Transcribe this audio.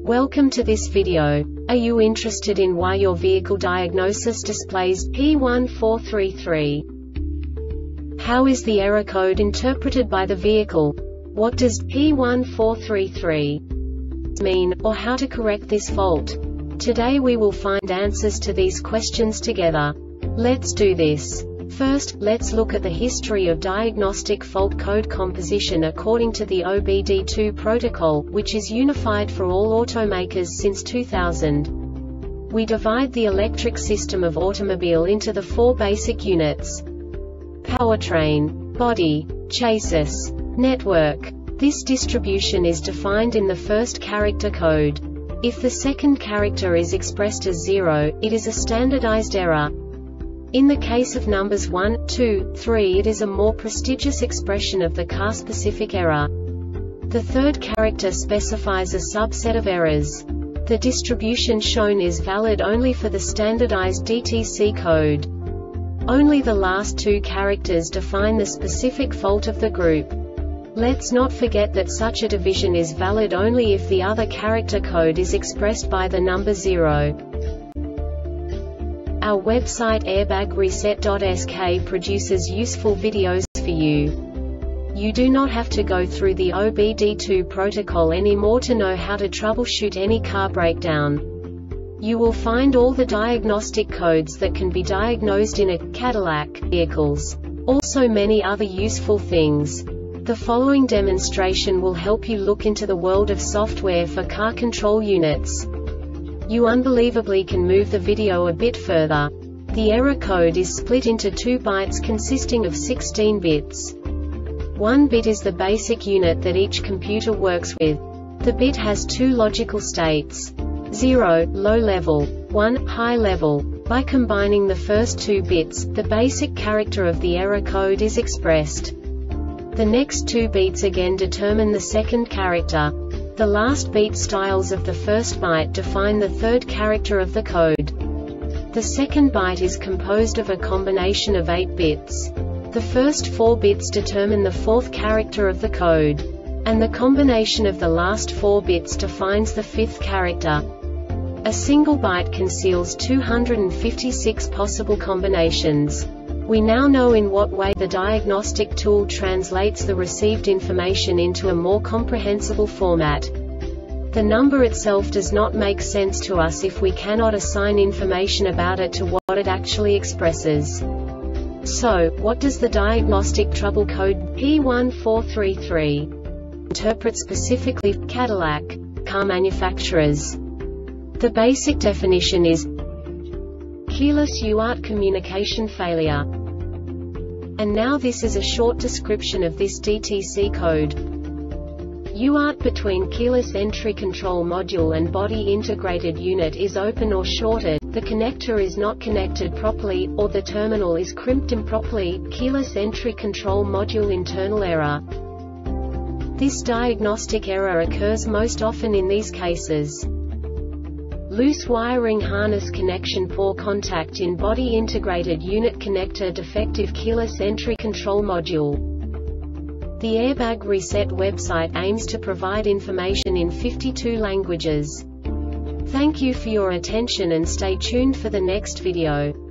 Welcome to this video. Are you interested in why your vehicle diagnosis displays P1433? How is the error code interpreted by the vehicle? What does P1433 mean, or how to correct this fault? Today we will find answers to these questions together. Let's do this. First, let's look at the history of diagnostic fault code composition according to the OBD2 protocol, which is unified for all automakers since 2000. We divide the electric system of automobile into the four basic units: powertrain, body, chassis, network. This distribution is defined in the first character code. If the second character is expressed as 0, it is a standardized error. In the case of numbers 1, 2, 3, it is a more prestigious expression of the car-specific error. The third character specifies a subset of errors. The distribution shown is valid only for the standardized DTC code. Only the last two characters define the specific fault of the group. Let's not forget that such a division is valid only if the other character code is expressed by the number 0. Our website airbagreset.sk produces useful videos for you. You do not have to go through the OBD2 protocol anymore to know how to troubleshoot any car breakdown. You will find all the diagnostic codes that can be diagnosed in a Cadillac vehicles. Also many other useful things. The following demonstration will help you look into the world of software for car control units. You unbelievably can move the video a bit further. The error code is split into 2 bytes consisting of 16 bits. 1 bit is the basic unit that each computer works with. The bit has 2 logical states: 0, low level, 1, high level. By combining the first 2 bits, the basic character of the error code is expressed. The next 2 beats again determine the second character. The last beat styles of the first byte define the third character of the code. The second byte is composed of a combination of 8 bits. The first 4 bits determine the fourth character of the code. And the combination of the last 4 bits defines the fifth character. A single byte conceals 256 possible combinations. We now know in what way the diagnostic tool translates the received information into a more comprehensible format. The number itself does not make sense to us if we cannot assign information about it to what it actually expresses. So, what does the diagnostic trouble code P1433 interpret specifically for Cadillac car manufacturers? The basic definition is keyless UART communication failure. And now this is a short description of this DTC code. UART between keyless entry control module and body integrated unit is open or shorted, the connector is not connected properly, or the terminal is crimped improperly. Keyless entry control module internal error. This diagnostic error occurs most often in these cases: loose wiring harness connection, poor contact in body integrated unit connector, defective keyless entry control module. The Airbag Reset website aims to provide information in 52 languages. Thank you for your attention and stay tuned for the next video.